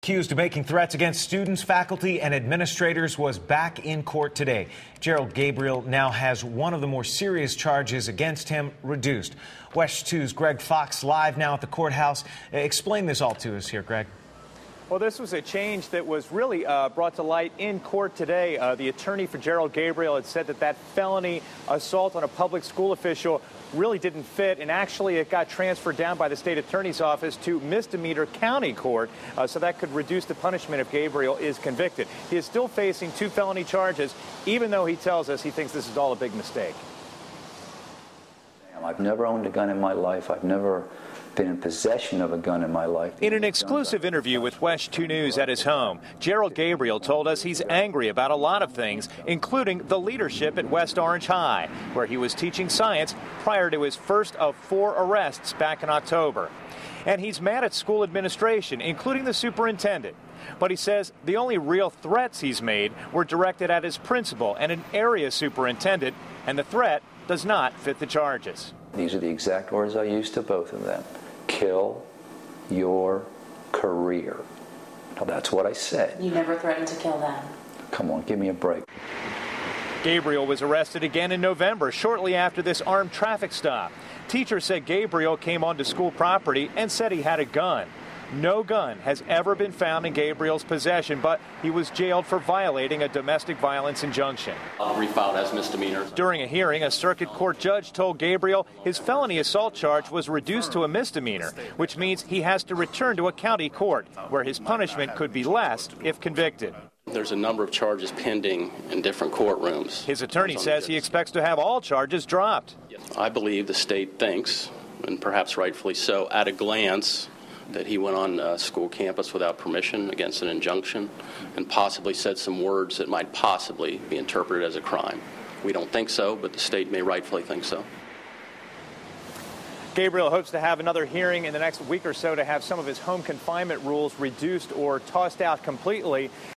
accused of making threats against students, faculty, and administrators, was back in court today. Gerald Gabriel now has one of the more serious charges against him reduced. WESH 2's Greg Fox live now at the courthouse. Explain this all to us here, Greg. Well, this was a change that was really brought to light in court today. The attorney for Gerald Gabriel had said that felony assault on a public school official really didn't fit, and actually it got transferred down by the state attorney's office to misdemeanor county court, so that could reduce the punishment if Gabriel is convicted. He is still facing 2 felony charges, even though he tells us he thinks this is all a big mistake. I've never owned a gun in my life. I've never been in possession of a gun in my life. In an exclusive interview with WESH 2 News at his home, Gerald Gabriel told us he's angry about a lot of things, including the leadership at West Orange High, where he was teaching science prior to his first of 4 arrests back in October. And he's mad at school administration, including the superintendent. But he says the only real threats he's made were directed at his principal and an area superintendent, and the threat does not fit the charges. These are the exact words I used to both of them. Kill your career. Now, that's what I said. You never threatened to kill them. Come on, give me a break. Gabriel was arrested again in November, shortly after this armed traffic stop. Teachers said Gabriel came onto school property and said he had a gun. No gun has ever been found in Gabriel's possession, but he was jailed for violating a domestic violence injunction. Refiled as misdemeanor. During a hearing, a circuit court judge told Gabriel his felony assault charge was reduced to a misdemeanor, which means he has to return to a county court, where his punishment could be less if convicted. There's a number of charges pending in different courtrooms. His attorney says he expects to have all charges dropped. I believe the state thinks, and perhaps rightfully so, at a glance, that he went on school campus without permission against an injunction and possibly said some words that might possibly be interpreted as a crime. We don't think so, but the state may rightfully think so. Gabriel hopes to have another hearing in the next week or so to have some of his home confinement rules reduced or tossed out completely.